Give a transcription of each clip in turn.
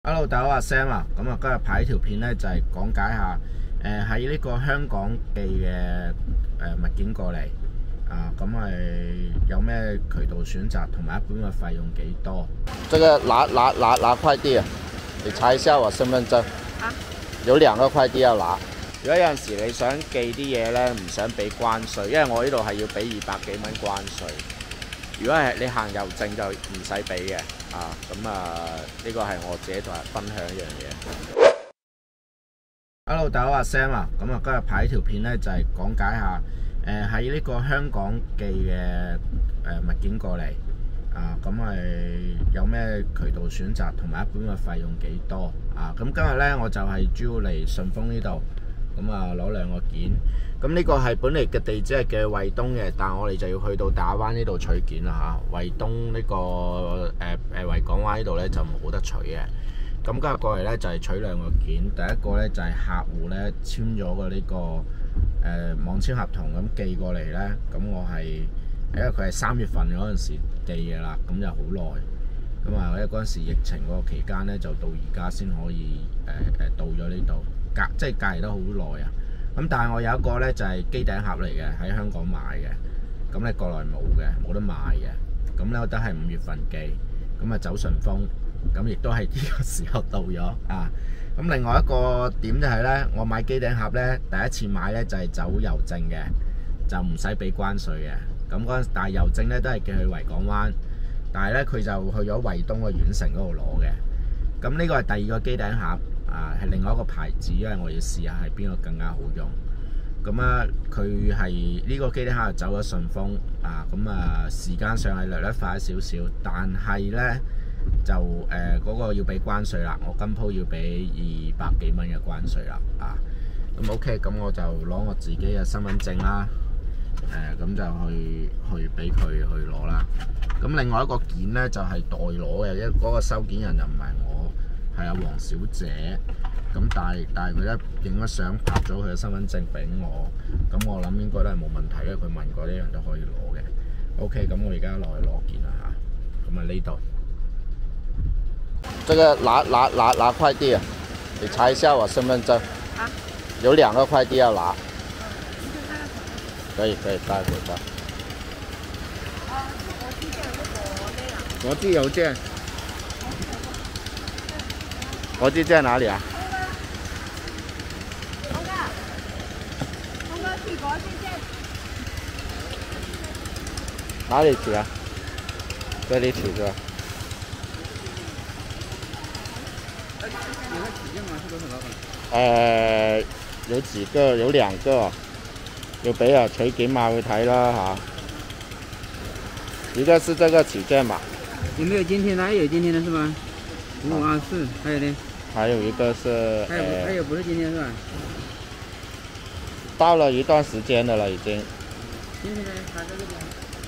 Hello， 大家好，阿 Sam 啊，咁啊今日拍呢條片咧就係講解下喺呢個香港寄嘅物件過嚟啊，咁係有咩渠道選擇，同埋一般嘅費用幾多？這個拿快遞啊，你查一下我身份證啊，有2個快遞要拿。如果有陣時你想寄啲嘢咧，唔想俾關稅，因為我呢度係要俾200幾蚊關稅。如果係你行郵政就唔使俾嘅啊，咁啊呢個係我自己同人分享一樣嘢。Hello， 大家好，阿 Sam 啊，咁啊今日拍呢條片咧就係講解下喺呢個香港寄嘅物件過嚟啊，咁係有咩渠道選擇，同埋一般嘅費用幾多啊？咁今日咧我就係主要嚟順豐呢度。咁啊攞2個件，咁呢個係本嚟嘅地址係嘅惠東嘅，但係我哋就要去到大亞灣呢度取件啦嚇。惠東呢個維港灣呢度咧就冇得取嘅。咁今日過嚟咧就係取2個件，第一個咧就係客戶咧簽咗個呢個網簽合同咁寄過嚟咧，咁我係因為佢係3月份嗰陣時寄嘅啦，咁就好耐。咁啊，因為嗰陣時疫情嗰個期間咧，就到而家先可以到咗呢度。即係隔離得好耐啊！咁但係我有一個咧就係機頂盒嚟嘅，喺香港買嘅，咁咧國內冇嘅，冇得賣嘅。咁咧我都係5月份寄，咁啊走順豐，咁亦都係呢個時候到咗啊！咁另外一個點就係咧，我買機頂盒咧，第一次買咧就係走郵政嘅，就唔使俾關稅嘅。咁嗰陣但係郵政咧都係寄去維港灣，但係咧佢就去咗惠東個縣城嗰度攞嘅。咁呢個係第2個機頂盒。係另外一個牌子，因為我要試下係邊個更加好用。咁啊，佢係呢個機頂盒走咗順豐啊，咁啊時間上係略快少少，但係咧就嗰個要俾關稅啦。我今鋪要俾200幾蚊嘅關稅啦啊。咁 OK， 咁我就攞我自己嘅身份證啦，咁就去俾佢去攞啦。咁另外一個件咧就係代攞嘅，因為嗰個收件人就唔係我。係阿黃小姐，咁但係佢一影咗相，拍咗佢嘅身份證俾我，咁我諗應該都係冇問題，因為佢問過呢樣都可以攞嘅。OK， 咁我而家落去攞件啦嚇，咁啊呢度。這個拿快遞啊，你查一下我身份證啊，有2個快遞要拿。可以帶回家。國際郵件。國際在哪裡啊？哪裡取啊？這裡取是吧？有幾個？有2個，要俾啊取件碼去睇啦嚇。一個是這個取件碼。 有沒有今天的？有今天的是嗎？524，還有呢？ 還有一個是， 還有不是今天是吧？ 到了一段時間的了已經。 今天呢？還在這邊。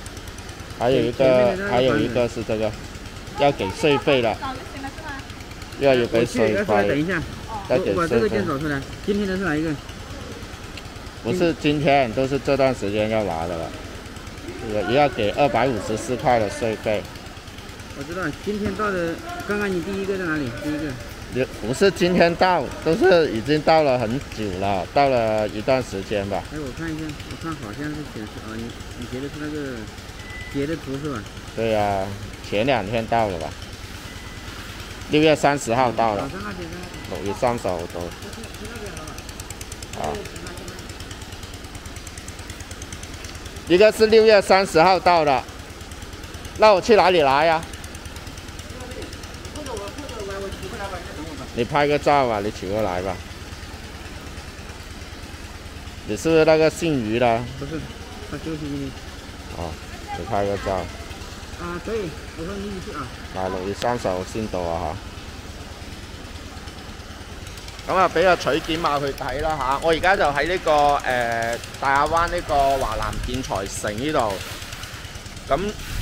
還有一個是這個，要給稅費了。要給稅費。 等一下， 要給稅費。 我這個件找出來，今天的是哪一個？ 不是今天，都是這段時間要拿的了。也要給254塊的稅費。 我知道，今天到的，剛剛你第一個在哪裡？第一個。 不是今天到，都是已經到了很久了，到了一段時間吧。 哎，我看一下，我看好像是顯示啊，你截的是那個截的圖是吧？ 對呀，前2天到了吧？6月30號到了。6月30號到。啊。一個是6月30號到的，那我去哪裡拿呀？你拍個照吧，你取過來吧。你是不是那個姓余的？ 不是，他休息呢。 哦，你拍個照。 啊，可以，我說你去啊。 嗱，6月30號先到啊嚇。咁啊，俾個取件碼去睇啦嚇。我而家就喺呢個大亞灣呢個華南建材城呢度。咁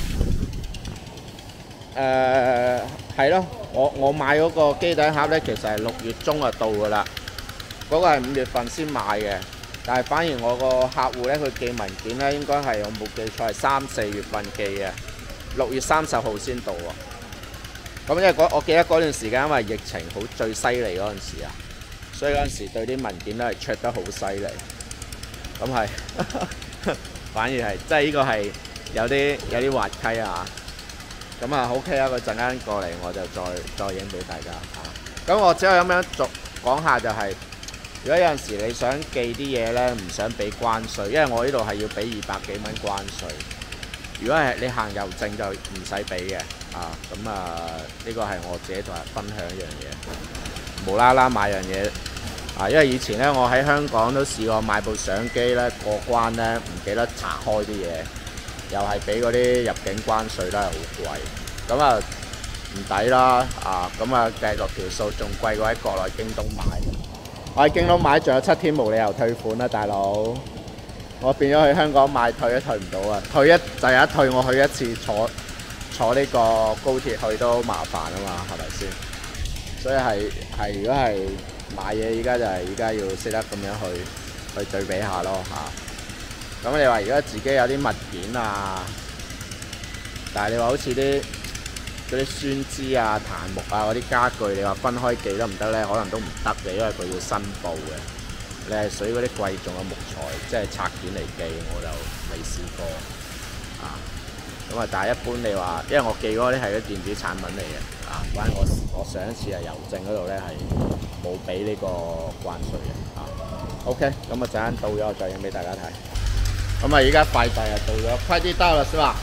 係咯，我買嗰個機頂盒咧，其實係6月中就到噶啦。嗰個係5月份先買嘅，但係反而我個客戶咧，佢寄文件咧，應該係我冇記錯係3、4月份寄嘅，6月30號先到喎。 咁因為我記得嗰段時間因為疫情好最犀利嗰陣時啊，所以嗰陣時對啲文件都係 check 得好犀利。咁係反而係即係呢個係有啲滑稽啊。咁啊 OK 啊，佢陣間過嚟我就再影俾大家嚇。咁我只係咁樣講下就係、如果有陣時你想寄啲嘢咧，唔想俾關稅，因為我呢度係要俾200幾蚊關稅。如果係你行郵政就唔使俾嘅啊。咁啊，呢個係我自己同人分享一樣嘢。無啦啦買樣嘢啊，因為以前咧我喺香港都試過買部相機咧過關咧，唔記得拆開啲嘢，又係俾嗰啲入境關稅都係好貴。咁啊唔抵啦啊！咁啊計落條數仲貴過喺國內京東買。我喺京東買仲有7天冇理由退款啦，大佬。我變咗去香港買退都退唔到啊！退一退，我去一次坐呢個高鐵去都麻煩啊嘛，係咪先？所以係如果係買嘢，依家要識得咁樣去對比下咯嚇。咁你話如果自己有啲物件啊，但係你話好似嗰啲酸枝啊、檀木啊嗰啲家具，你話分開寄得唔得咧？可能都唔得嘅，因為佢要申報嘅。你係屬於嗰啲貴重嘅木材，即係拆件嚟寄，我就未試過啊。咁啊，但係一般你話，因為我寄嗰啲係啲電子產品嚟嘅啊，關我上一次係郵政嗰度咧係冇俾呢個關稅嘅啊。OK，咁啊陣間到咗我再影俾大家睇。咁啊，而家快遞啊到咗，快遞到了是吧？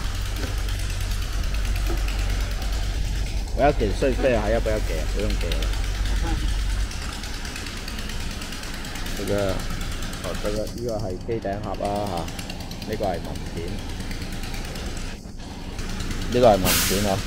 我要給稅費還要不要給？不用給了。這個呢個係機頂盒啦嚇，呢個係文件，呢個係文件啊。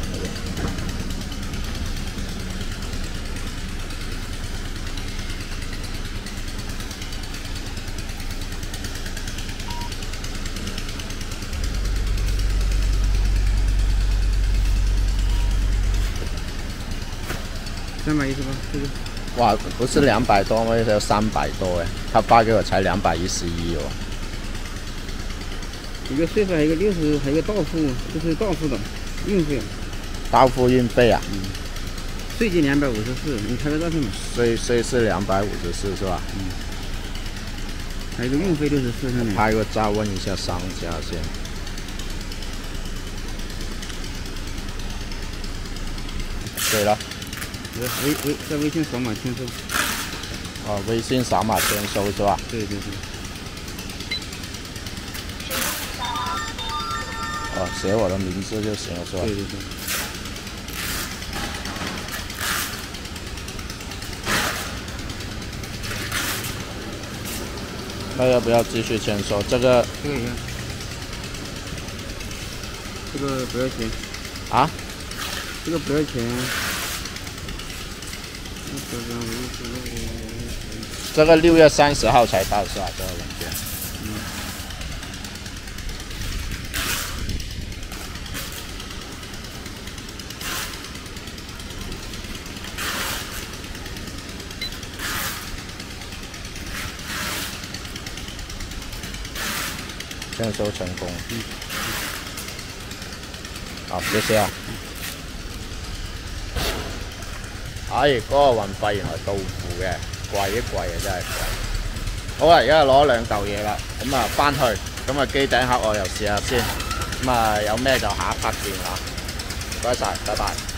310是吧？这个。 哇，不是200多嗎？要300多哎，他發給我才211哦。 一个税费，还有一个60，还有一个到付，这是到付的运费。 到付运费啊？ 嗯。税金254，你拍个照片嘛。 税是254是吧？ 嗯。还有一个运费64上面。 拍个照问一下商家先。对了。 在微信扫码签收。 哦，微信扫码签收是吧？ 对对对。 哦，写我的名字就行了是吧？ 对对对。 那要不要继续签收？这个一样。这个不要钱。 啊？ 这个不要钱。 这个6月30號才到是吧？這個文件。 嗯。 簽收成功。好，謝謝啊。唉，嗰個運費原來到付嘅，貴一貴啊，真係貴。好啦，而家攞2嚿嘢啦，咁啊翻去，咁啊機頂盒我又試下先，咁啊有咩就下一 part 見嚇。唔該晒，拜拜。